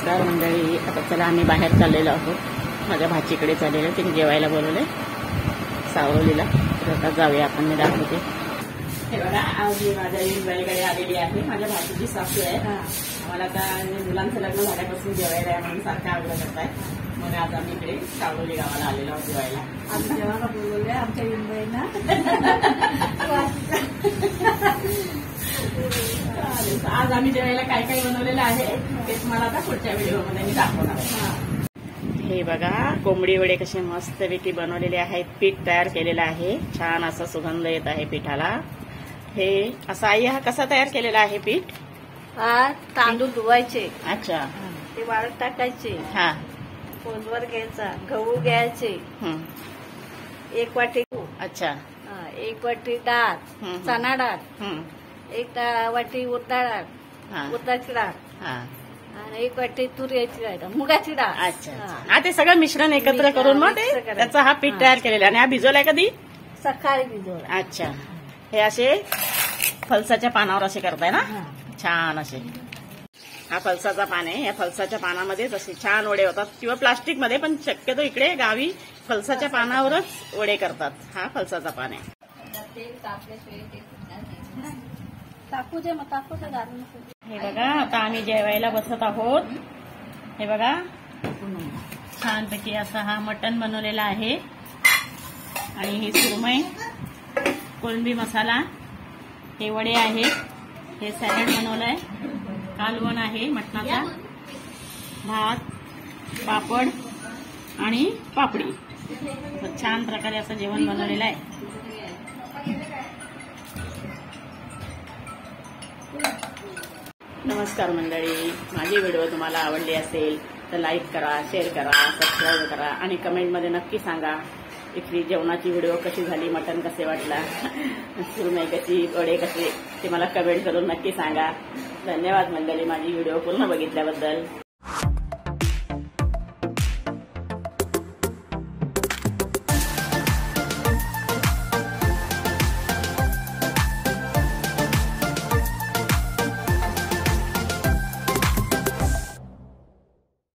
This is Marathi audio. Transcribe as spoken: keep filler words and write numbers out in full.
नमस्कार मंडळी. आता चला आम्ही बाहेर चाललेलो आहोत. माझ्या भाचीकडे चाललेलो, तिने जेवायला बोलवले सावरलीला. तर आता जाऊया आपण. मी दाखवते. हे बघा, आज मी माझ्या इंद्राईकडे आलेली आहे. माझ्या भाचीची सासू आहे. आम्हाला आता मुलांचं लग्न झाल्यापासून जेवायला आहे म्हणून सारखं आवडत करताय. मग आज आम्ही इकडे सावरली गावाला आलेलो आहोत जेवायला. आम्ही जेवायला बोलवले आमच्या इंद्राईना. आज आम्ही जेवायला काय काय बनवलेलं आहे ते तुम्हाला आता पुढच्या व्हिडिओमध्ये मी दाखवणार आहे. हे बघा, कोंबडी वडे कसे मस्तपैकी बनवलेले आहेत. पीठ तयार केलेलं आहे. छान असा सुगंध येत आहे पिठाला. हे असं आई हा कसा तयार केलेला आहे पीठ? हा, तांदूळ धुवायचे. अच्छा. ते वाळत टाकायचे. हा. फोनवर घ्यायचा. गहू घ्यायचे हं. एक वाटी. अच्छा. हा, एक वाटी डाळ, हं. चणा डाळ. हं. एक दा- वाटी उडदा डाळ, हा. उडदाची डाळ. हा. आणि एक वाटी तुरीची डाळ, मुगाची डाळ. अच्छा. हा, ते सगळं मिश्रण एकत्र करून मग ते त्याचा हा पीठ तयार केलेला. आणि हा भिजवलाय कधी? सकाळी भिजवला. अच्छा. हे असे फलसाच्या पानावर असे करताय ना? छान असे. हा फलसाचा पान आहे. या फलसाच्या पानामध्येच असे छान वडे होतात, किंवा प्लास्टिक मध्ये, पण शक्यतो इकडे गावी फलसाच्या पानावरच वडे करतात. हा फलसाचा पान आहे. टाकू दे, मग टाकू दे घालून. हे बघा, आता आम्ही जेवायला बसत आहोत. हे बघा, छानपैकी असा हा मटण बनवलेला आहे. आणि ही सुरमई, कोळंबी मसाला, हे वडे आहेत. हे सॅलड बनवलंय. कालवण आहे मटणाचा, भात, पापड आणि पापडी. छान प्रकारे असं जेवण बनवलेलं आहे. नमस्कार मंडळी. माझी व्हिडिओ तुम्हाला आवडली असेल तर लाईक करा, शेअर करा, सबस्क्राईब करा आणि कमेंटमध्ये नक्की सांगा इथली जेवणाची व्हिडिओ कशी झाली, मटण कसे वाटला, सुरमई कशी, वडे कसे, ते मला कमेंट करून नक्की सांगा. धन्यवाद मंडळी माझी व्हिडिओ पूर्ण बघितल्याबद्दल.